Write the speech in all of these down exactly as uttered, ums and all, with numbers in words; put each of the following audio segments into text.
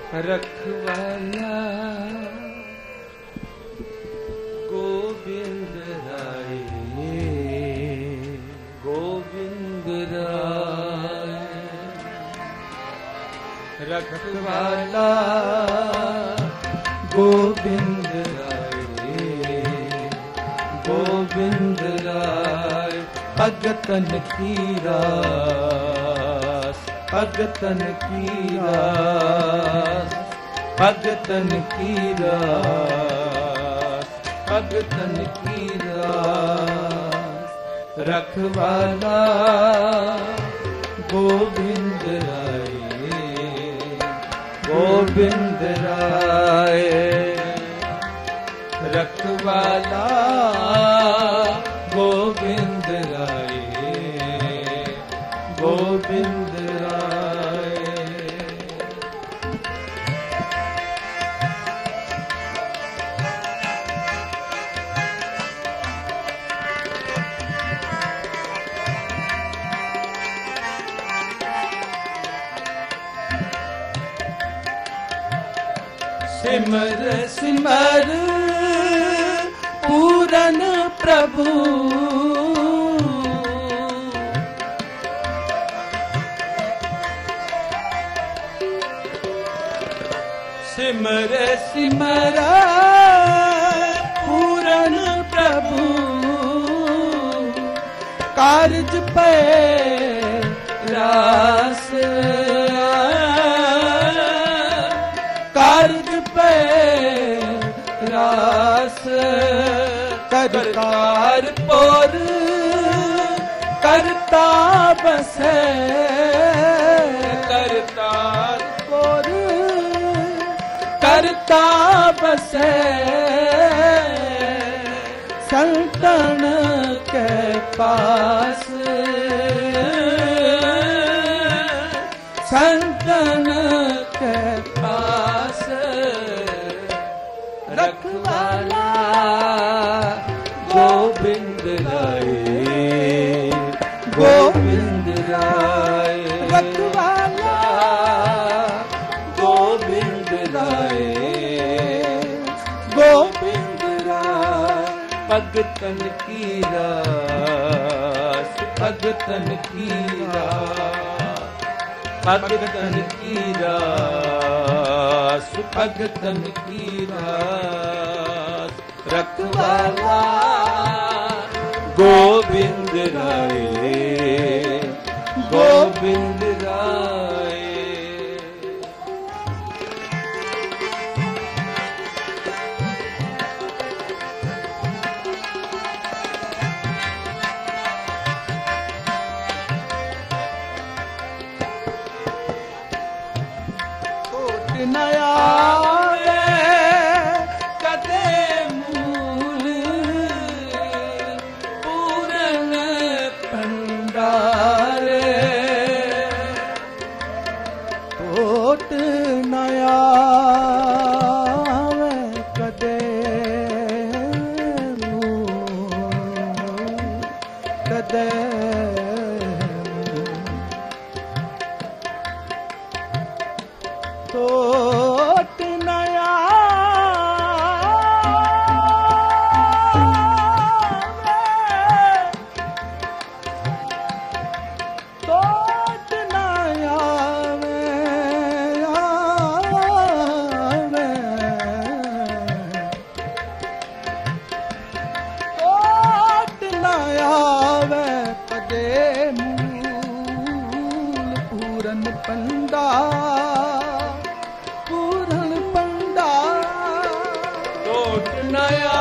रखवाला गोविंद राय, गोविंद राय। रखवाला गोविंद राय, गोविंद राय। भगतन की रास, भगतन की रास, भगतन की रास, भगतन की रास। रखवाला गोविंद राय, गोविंद राय। रखवाला गोविंद राय, गोविंद राय। सिमर सिमर पूरन प्रभु, सिमर सिमर पूरन प्रभु। कारज पे रास, कारज पे रास। करतार पुर करता बसे, करतार पुर करता बसे। संतन के पास, संतन के पास। रखवाला गोविंद राय, गोविंद राय। रखवाला गोविंद राय, गोविंद राय। भगतन की रास, भगतन की रास, भगतन की रास, भगतन की रास। रखवाला गोविंद राय, गोविंद राय। नया कदे मूल पूरन भंडारे। कोट नया कदे मूल कदे कोट नया कोट नया कोट नया पदे मूल पूरन पंडा, पूरन पंडा। कोट नया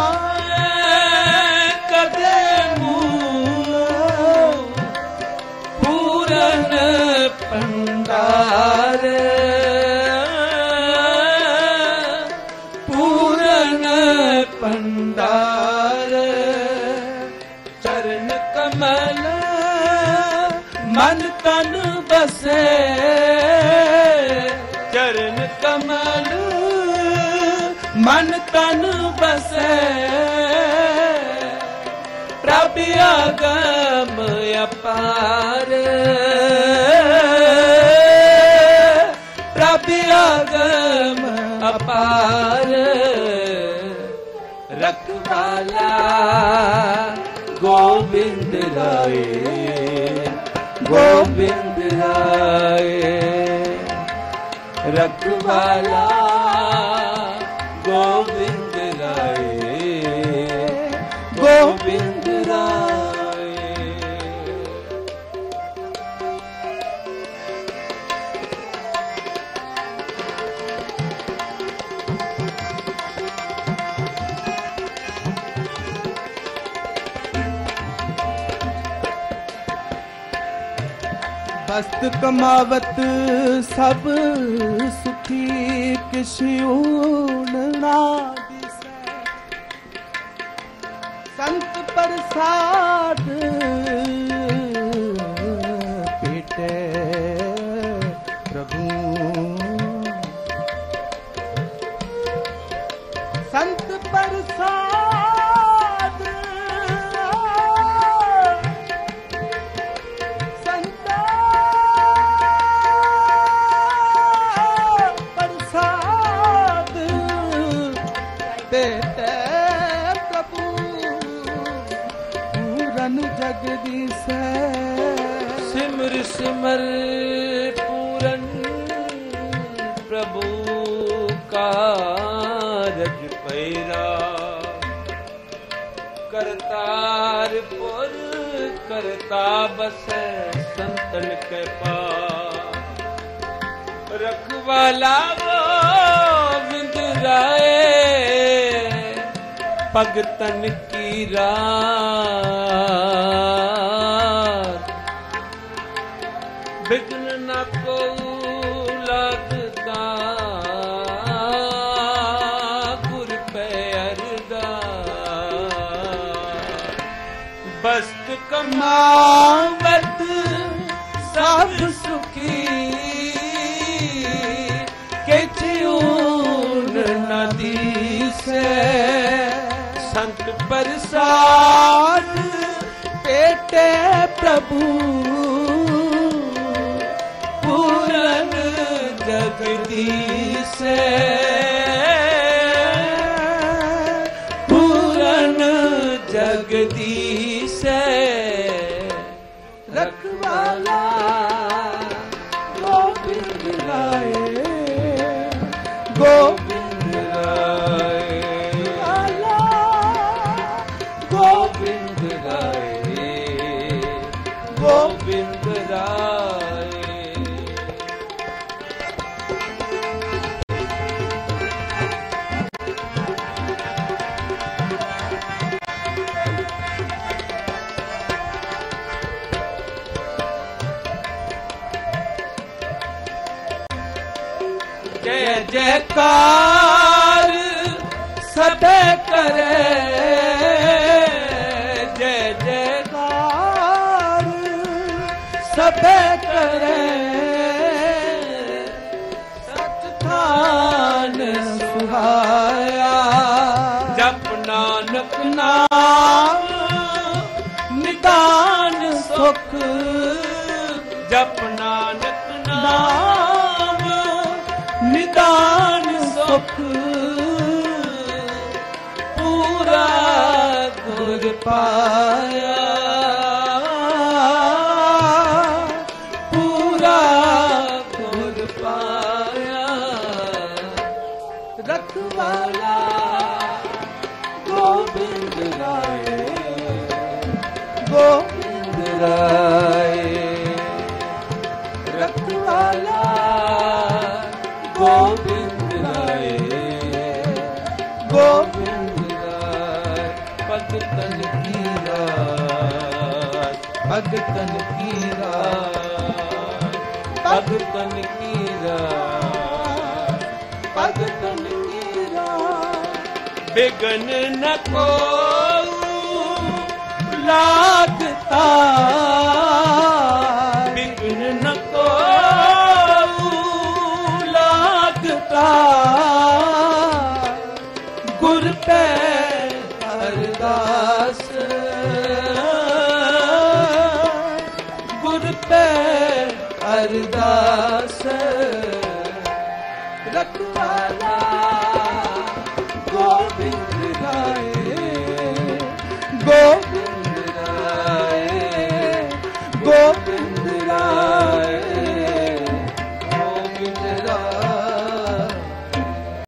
कदे मूल पूरन पंडार, पूरन पंडार। चरण कमल मन तन बसे, चरण कमल मन तन बसे। प्रभ आगम अपार, प्रभ ਅਗਮ ਅਪਾਰ ਰਖਵਾਲਾ ਗੋਬਿੰਦ ਰਾਏ ਗੋਬਿੰਦ ਰਾਏ ਰਖਵਾਲਾ ਗੋਬਿੰਦ ਰਾਏ ਗੋਬਿੰਦ ਰਾਏ। ਬਸਤ ਕਮਾਵਤ ਸਭ ਸੁਖੀ ਕਿਛੂ ਨਾ ਦਿਸੈ ਸੰਤ ਪ੍ਰਸਾਦ ਪੇਟੇ ਪ੍ਰਭੂ ਸੰਤ ਪ੍ਰਸਾਦ जगदीशै सिमर सिमर पूरन प्रभु कारज पैरा करतार पुर करता बसै संतन के पास रखवाला गोविंद राय भगतन की रात बिघ्न न को लगता गुर पे अरदास बस्त कमावत सब सुखी किछु न दिसै संत प्रसाद पेटे प्रभु पूरन जगदीशै पूरन जगदीशै रखवाला गोविंद राय गोविंद राय गोविंद राय गोविंद राय। जय जयकार सबे करे सबे करे सतनाम सुहाया जप नानक नाम निदान सुख जप नानक नाम निदान सुख पूरा गुर पाया रखवाला गोविंद राय गोविंद राय रखवाला गोविंद राय गोविंद राय भगतन की रात भगतन की रात भगतन की रात भगतन बिघ्न न को लागता बिघ्न न को लागता गुर पे अरदास गुर पे अरदास रखवाला गोविंद राय गोविंद राय गोविंद